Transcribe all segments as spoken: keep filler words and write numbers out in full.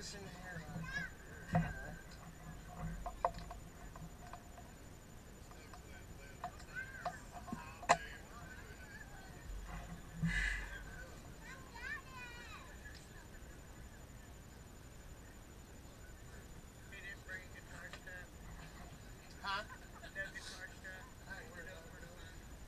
in here. Huh? Hey, we're doing, we're doing.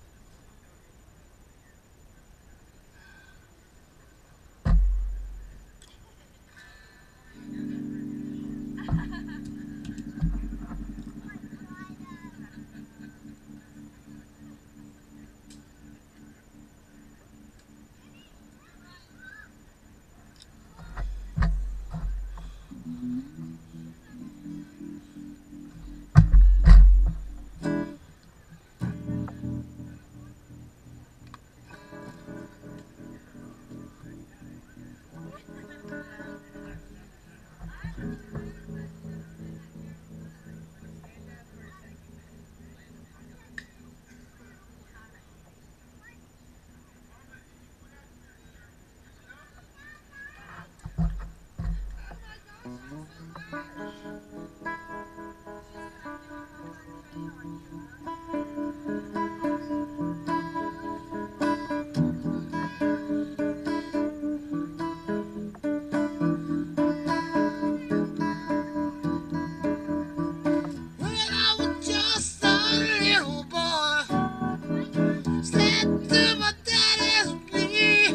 When I was just a little boy, slept to my daddy's knee.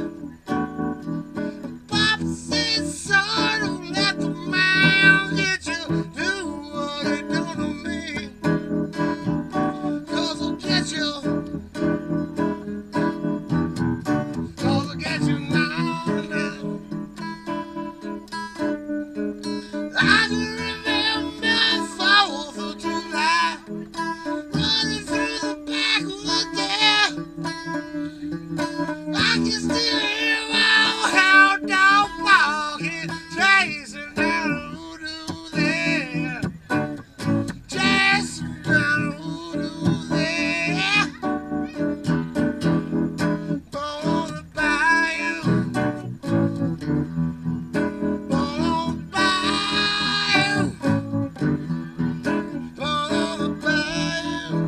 Papa said, son, don't let the man get you. Do what he done to me. 'Cause he'll get you. 'Cause he'll get you now, now. I can remember fourth of July, running through the backwoods there. I can still hear my old hound dog barking, chasing down the hoodoo there. Chasing down the hoodoo there. Born on the bayou. Born on the bayou. Born on the bayou.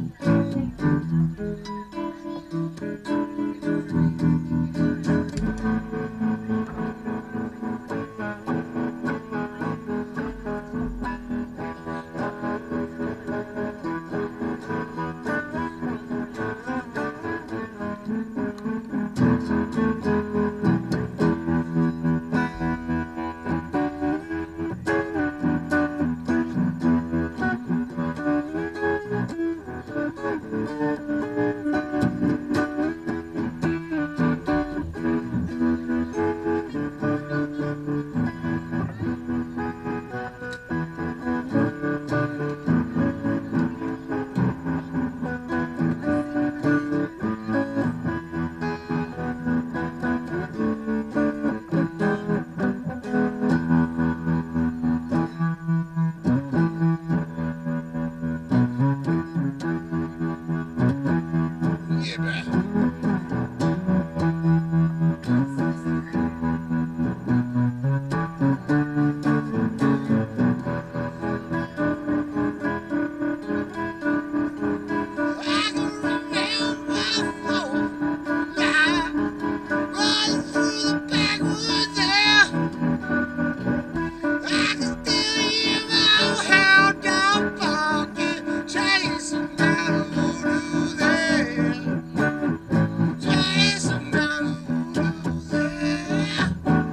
Yeah, man. I can remember fourth night, running through the backwoods there. I can still hear my old hound dog barking, chasing down the hoodoo there. Chasing down the hoodoo there.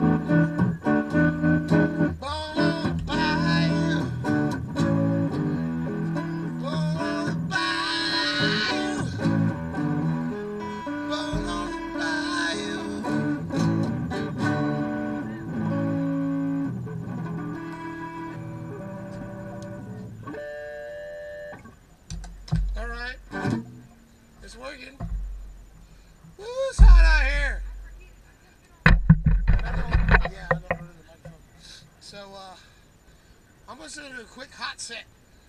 Born on the bayou. Born on the bayou. Born on the bayou. All right, it's working. Woo, it's hot out here. Yeah, I know, I heard the microphone. So, uh, I'm just gonna do a quick hot set.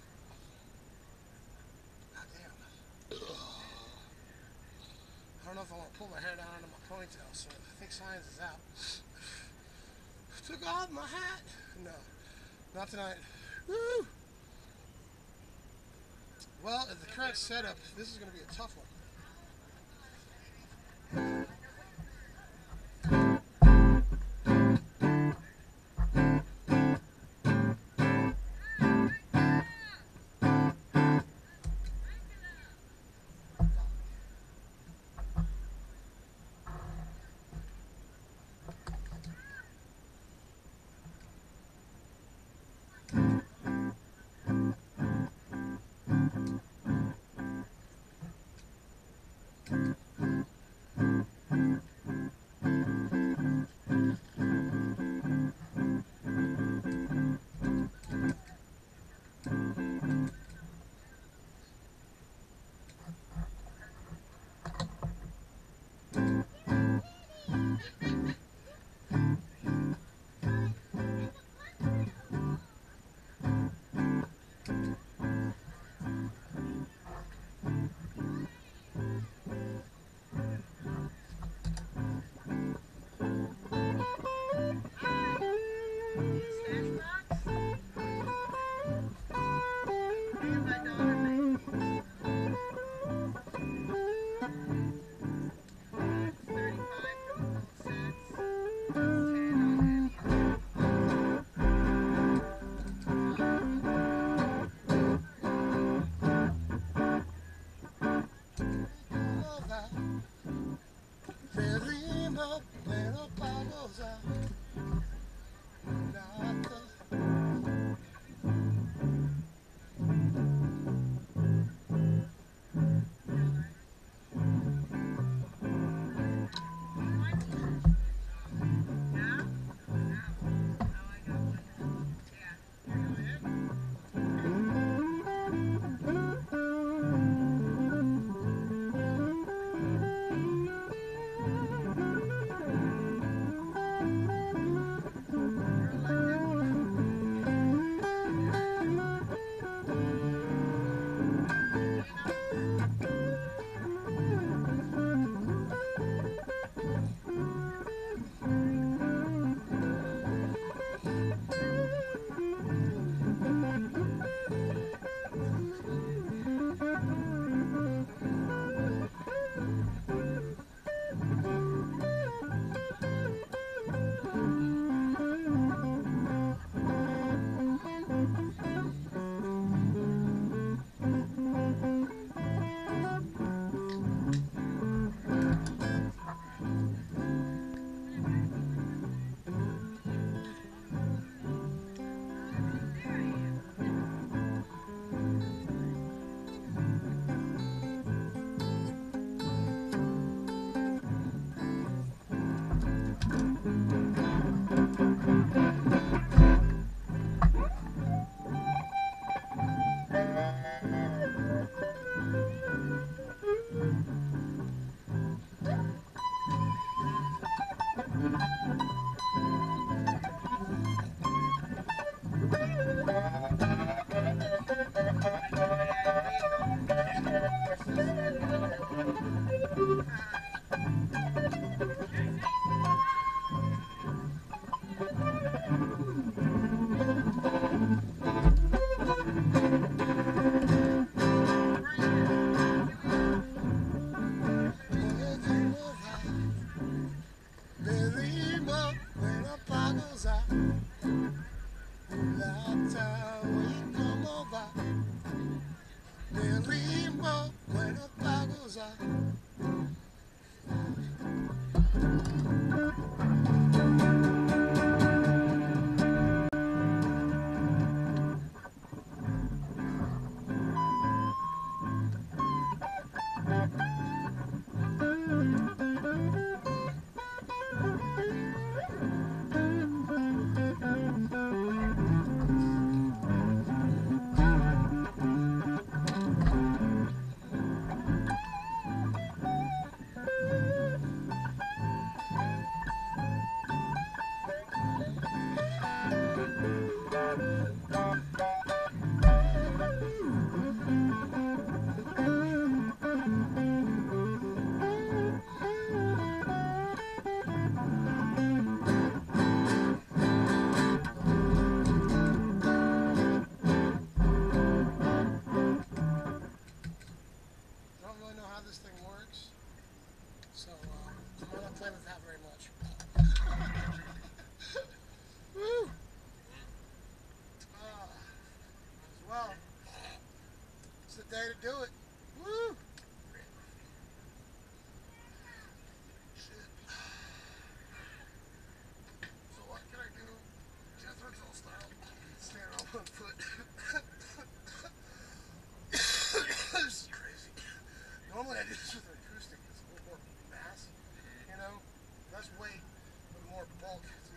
God damn. Ugh. I don't know if I want to pull my hair down into my ponytail, so I think science is out. Took off my hat. No, not tonight. Woo! Well, at the current setup, this is going to be a tough one.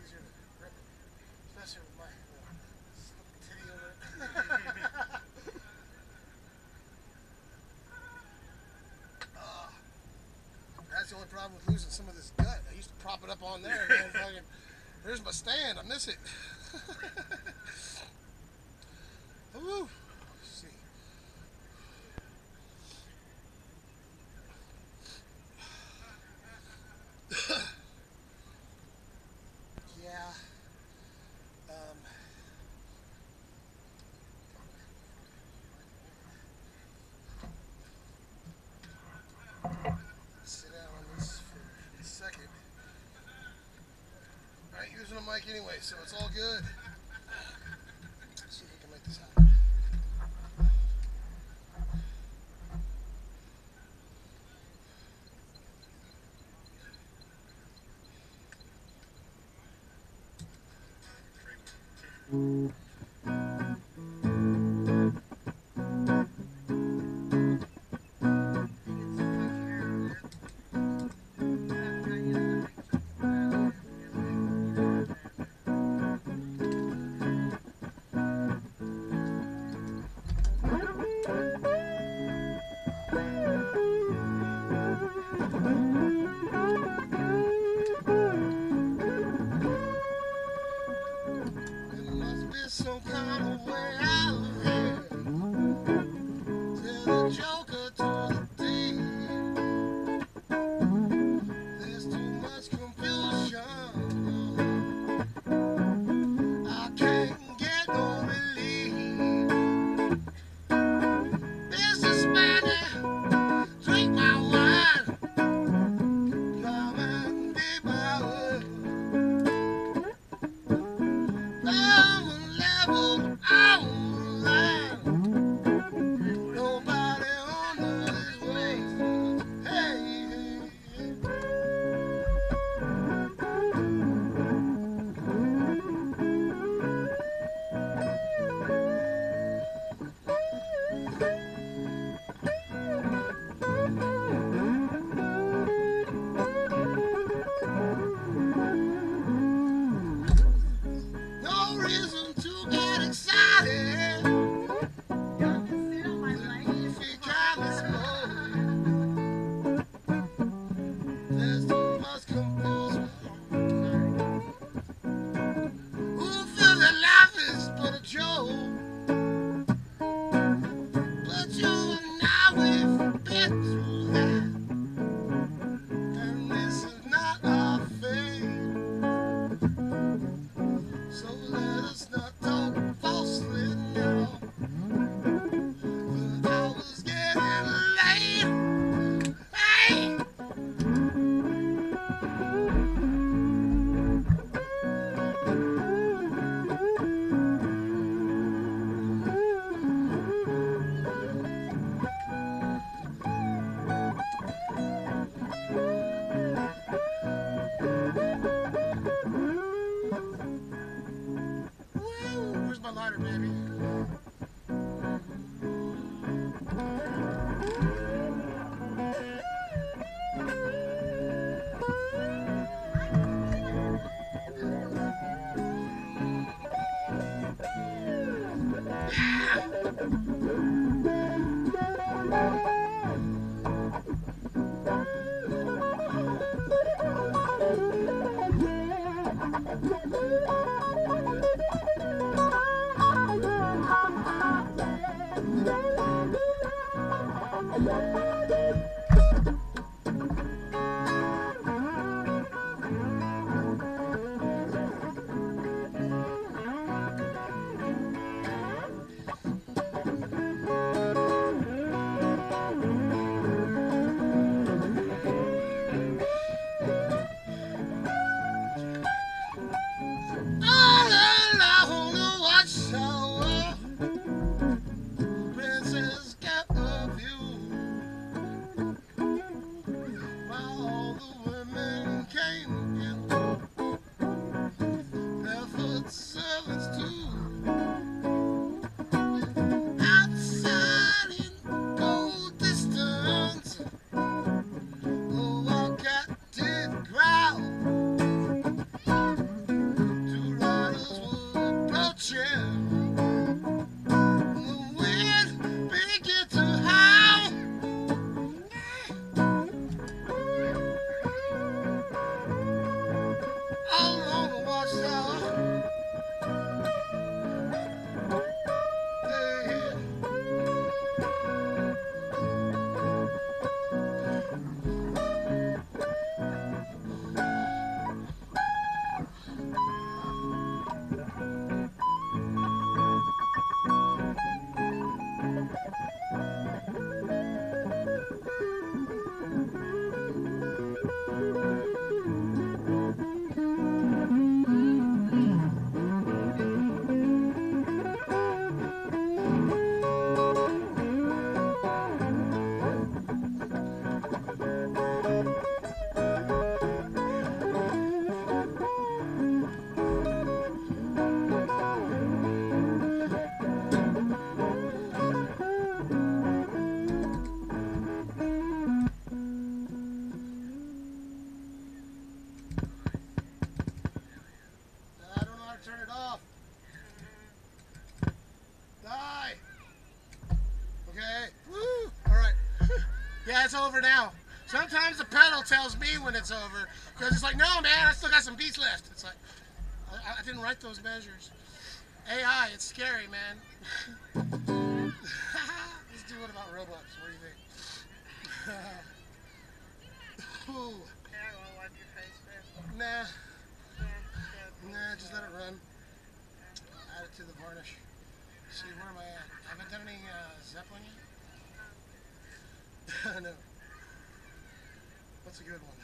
easier to grip it, especially with my uh, slipping titty over it. uh, that's the only problem with losing some of this gut. I used to prop it up on there, man. Fucking, there's my stand. I miss it. Woo. Let's see. Yeah. Um. Sit down on this for a second. I ain't using a mic anyway, so it's all good. Let's see if we can make this happen. Some kind of way out here. Tell the joker to the thief. There's too much confusion. I can't get no relief. Businessman, drink my wine. Come and be my word. Nobody on his way. Hey, no reason to get excited. There's too much confusion. Who feels that life is but a joke? But you and I, we've been through that. And this is not our fate. So let us not talk falsely now. The hour's getting late. Hey! Where's my lighter, baby? Die. Okay. Woo. All right. Yeah, it's over now. Sometimes the pedal tells me when it's over because it's like, no, man, I still got some beats left. It's like, I, I didn't write those measures. A I, it's scary, man. Let's do what about robots? What do you think? Ooh. Yeah, I want to wipe your face there. Nah. Yeah, Nah, just let it run. Add it to the varnish. See, where am I at? I haven't done any uh, Zeppelin yet? No. What's a good one?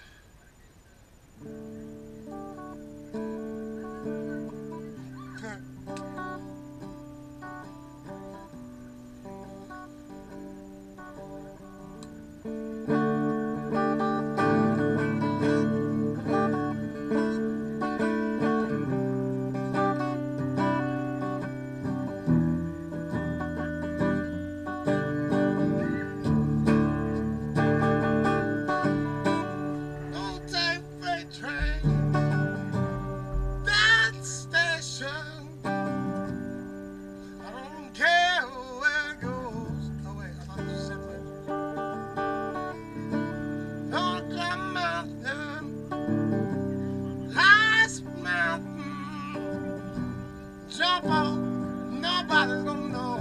Nobody's gonna know.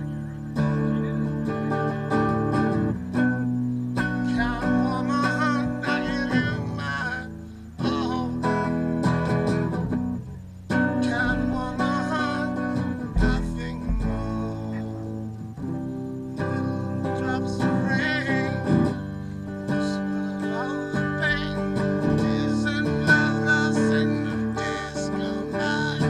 Count on my heart, I give you my all. Count on my heart, nothing more. Little drops of rain, whisper all the pain. Isn't love lost in the disco night?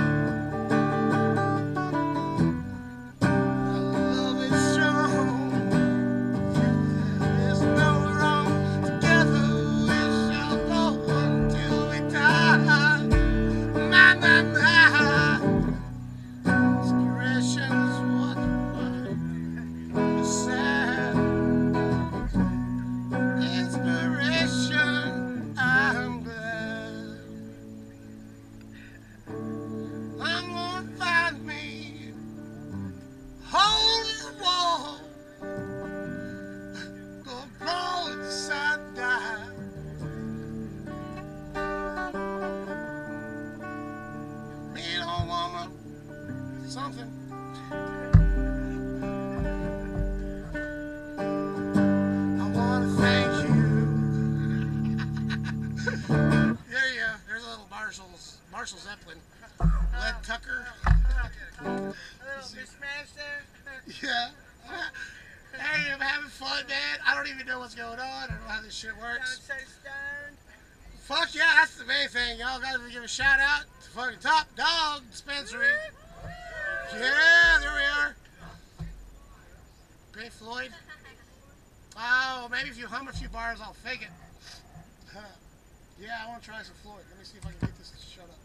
Something. I want to thank you. There you go. There's a little Marshall's, Marshall Zeppelin. Led Tucker. A little bit smashed there. Yeah. Hey, I'm having fun, man. I don't even know what's going on. I don't know how this shit works. Don't say stoned. Fuck yeah, that's the main thing. Y'all gotta give a shout out to fucking Top Dog Dispensary. Yeah, there we are. Pink Floyd. Oh, maybe if you hum a few bars, I'll fake it. Huh. Yeah, I want to try some Floyd. Let me see if I can get this to shut up.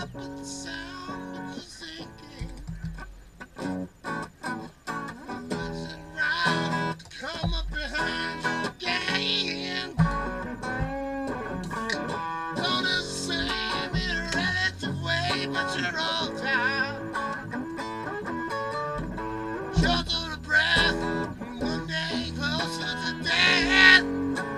up at the sound of the sinking. Was it right to come up behind you again? Don't it seem in a relative way, but you're all tired. Short of the breath, one day closer to death.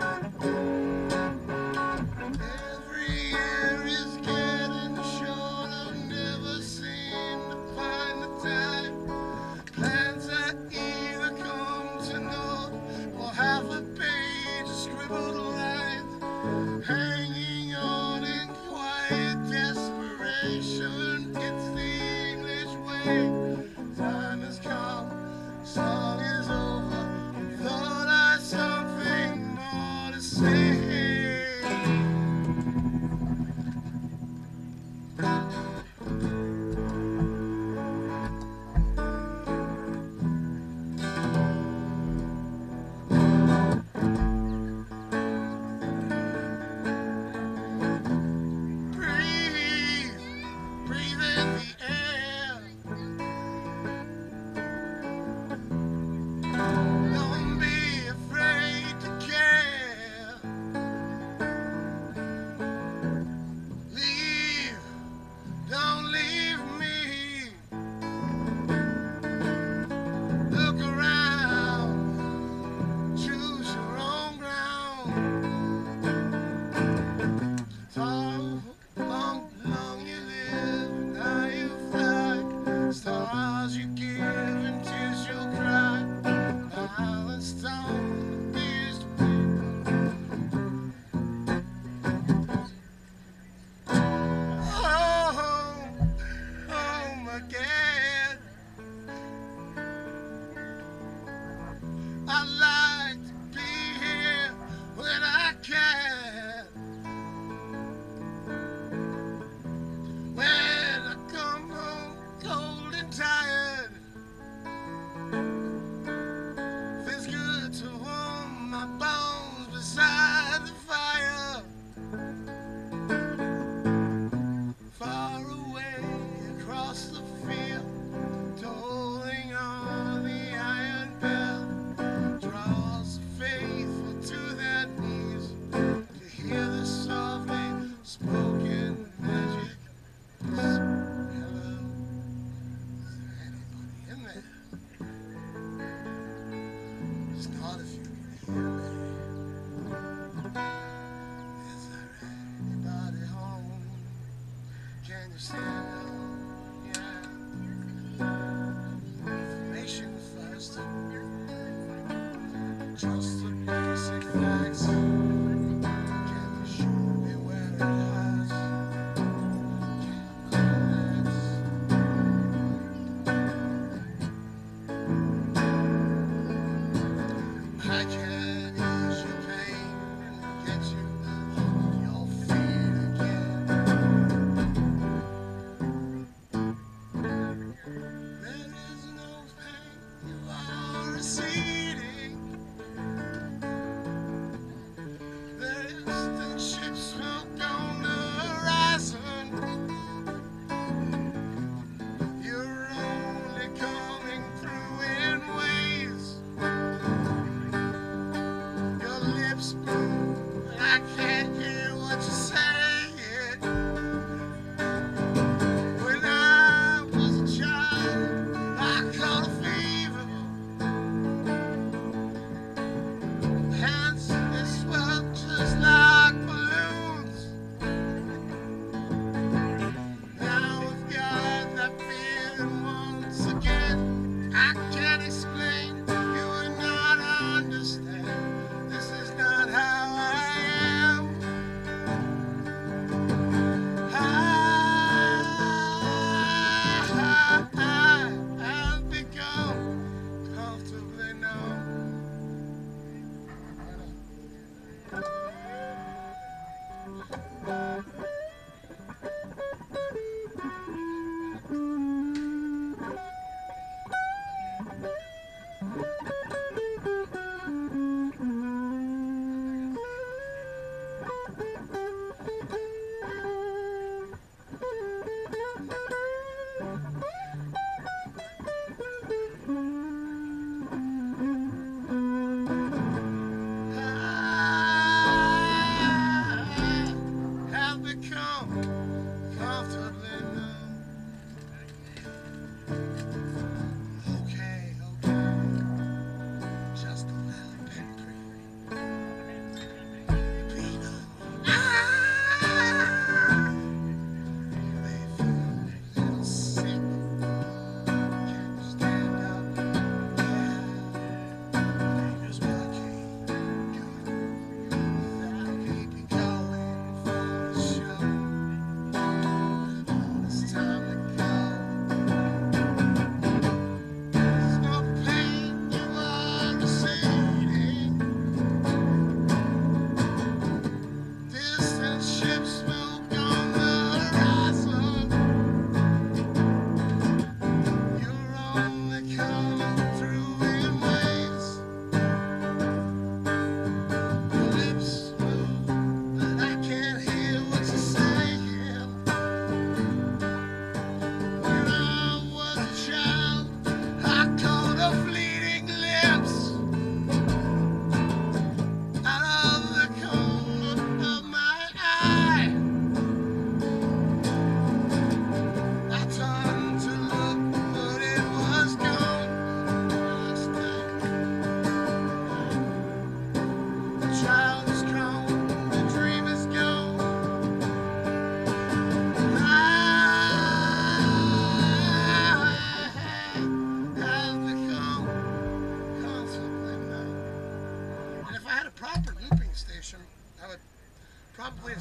Every year is getting shorter, never seem to find the time. Plans I either come to know or half a page of scribbled lines, hanging on in quiet desperation. It's the English way. Time has come, song is over. Thought I had something more to say. Breathe, breathe in the air. Don't be afraid to care. Leave, don't leave me. Look around, choose your own ground. So long, long you live, now you fly. Stars you give and tears you'll cry. Island stone appears to be home, home again. I like to be here when I can. When I come home cold and tired, feels good to warm my bones beside the fire. Far away across the field, tolling on the iron bell, draws the faithful to their knees to hear the softly spoken magic. Hello, is there anybody in there? Just nod if you can hear me. Is there anybody home? Can you stand up? Yeah. Information first. Just the basic facts. Can you show me where it hurts? I can ease your pain and get you on your feet again. There is no pain, you are receding.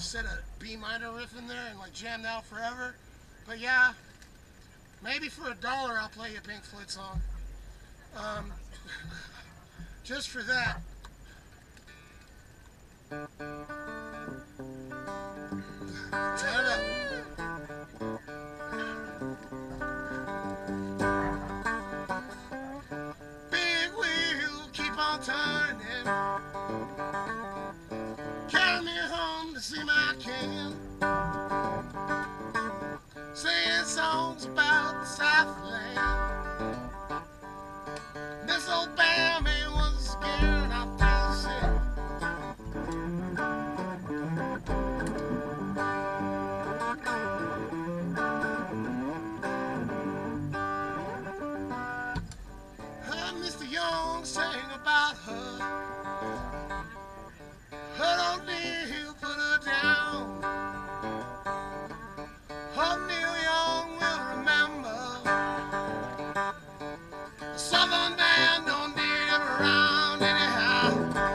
set a B minor riff in there and like jammed out forever. But yeah, maybe for a dollar I'll play you a Pink Floyd song. Um, just for that. Turn it up. Big wheel, keep on turning. Carry me home to see my king. Singing songs about the Southland. This old bandman was scared off Tennessee. Heard Mister Young sang about her. Heard old Neil put her down. Heard Neil Young will remember. The Southern man don't need him around anyhow.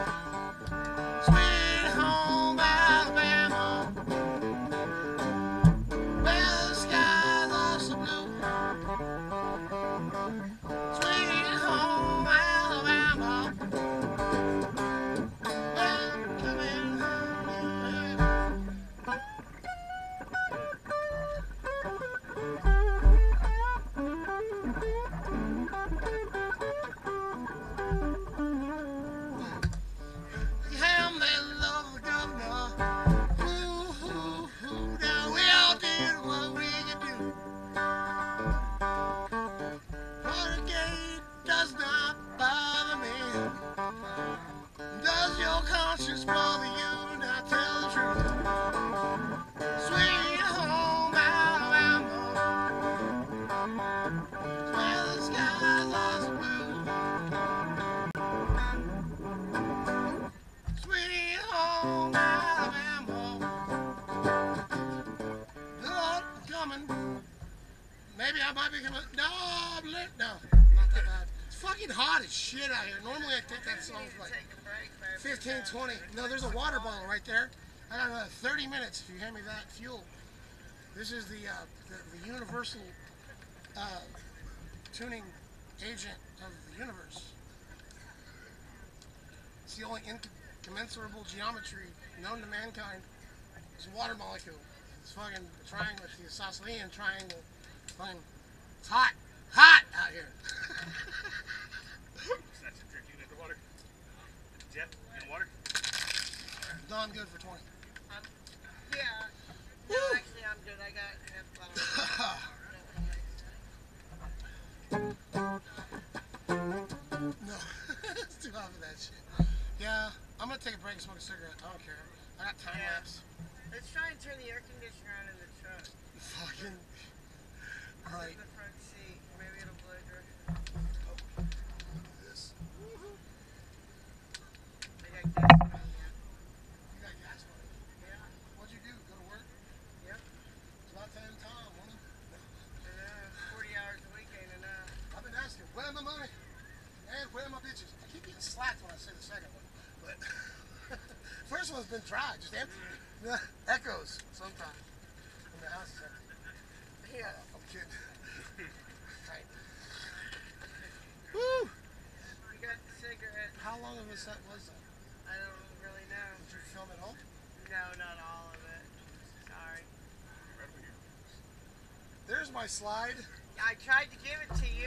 Sweet home Alabama, where the skies are so blue. Sweet home Alabama, welcoming home. Ham, they love the governor. Ooh, ooh, ooh. Now we all did what we could do. Watergate does not bother me. Does your conscience bother you? Now tell the truth. Sweet home Alabama, where the skies are so blue. Sweet home Alabama, Lord, I'm coming. Maybe I might be coming. No, I'm lit. No, not that bad. It's fucking hot as shit out here. Normally I take that song for like Take a break, baby. fifteen, twenty. No, there's a water bottle right there. I got another thirty minutes if you hand me that fuel. This is the uh, the, the universal uh, tuning agent of the universe. It's the only incommensurable geometry known to mankind. It's a water molecule. It's fucking a triangle. It's the isosceles triangle. Fucking, it's hot, hot out here. That's a drink. You need the water. Jeff, in water? No, I'm good for twenty. Um, yeah. No, Woo. actually, I'm good. I got half No, it's too hot for that shit. Yeah, I'm gonna take a break and smoke a cigarette. I don't care. I got time Yeah. lapse. Let's try and turn the air conditioner on in the truck. Fucking. Alright. In the front seat. Maybe it'll blow dry. This. I got gas money yet. You got gas money. Yeah. What'd you do? Go to work? Yep. It's about time, Tom, woman. And, uh, forty hours a week ain't enough. I've been asking, where are my money? And where are my bitches? I keep getting slacked when I say the second one. But first one's been dry, just empty. Yeah, echoes sometimes. When the house is empty. Yeah. Uh, I'm kidding. Right. Woo! You got the cigarette. How long of a set was that? I don't really know. Did you film at home? No, not all of it. Sorry. There's my slide. I tried to give it to you.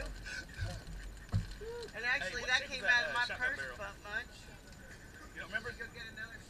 And actually, Hey, what that shape came is that, out of uh, my shotgun purse barrel? butt much. You don't remember? Go get another